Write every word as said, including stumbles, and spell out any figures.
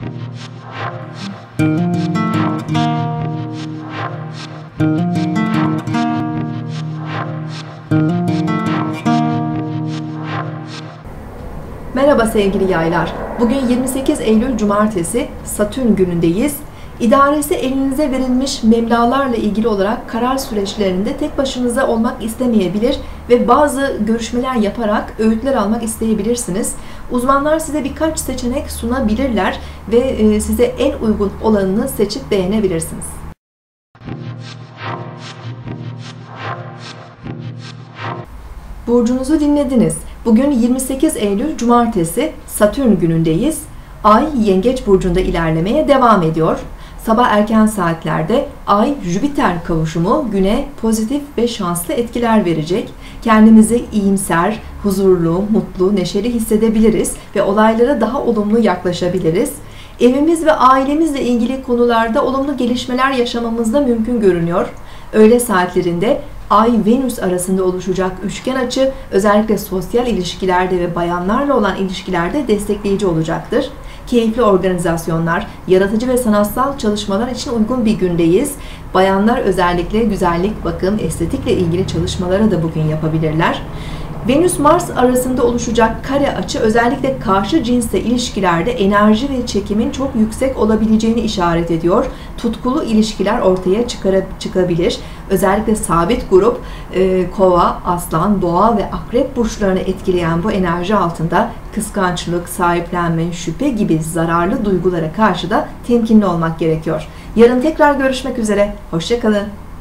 Merhaba sevgili yaylar. Bugün yirmi sekiz Eylül Cumartesi, Satürn günündeyiz. İdaresi elinize verilmiş meblağlarla ilgili olarak karar süreçlerinde tek başınıza olmak istemeyebilir ve bazı görüşmeler yaparak öğütler almak isteyebilirsiniz. Uzmanlar size birkaç seçenek sunabilirler ve size en uygun olanını seçip beğenebilirsiniz. Burcunuzu dinlediniz. Bugün yirmi sekiz Eylül Cumartesi, Satürn günündeyiz. Ay Yengeç burcunda ilerlemeye devam ediyor. Sabah erken saatlerde Ay-Jüpiter kavuşumu güne pozitif ve şanslı etkiler verecek. Kendimizi iyimser, huzurlu, mutlu, neşeli hissedebiliriz ve olaylara daha olumlu yaklaşabiliriz. Evimiz ve ailemizle ilgili konularda olumlu gelişmeler yaşamamız da mümkün görünüyor. Öğle saatlerinde Ay-Venüs arasında oluşacak üçgen açı özellikle sosyal ilişkilerde ve bayanlarla olan ilişkilerde destekleyici olacaktır. Keyifli organizasyonlar, yaratıcı ve sanatsal çalışmalar için uygun bir gündeyiz. Bayanlar özellikle güzellik, bakım, estetikle ilgili çalışmaları da bugün yapabilirler. Venüs-Mars arasında oluşacak kare açı özellikle karşı cinsle ilişkilerde enerji ve çekimin çok yüksek olabileceğini işaret ediyor. Tutkulu ilişkiler ortaya çıkabilir. Özellikle sabit grup, e, Kova, Aslan, Boğa ve Akrep burçlarını etkileyen bu enerji altında kıskançlık, sahiplenme, şüphe gibi zararlı duygulara karşı da temkinli olmak gerekiyor. Yarın tekrar görüşmek üzere. Hoşça kalın.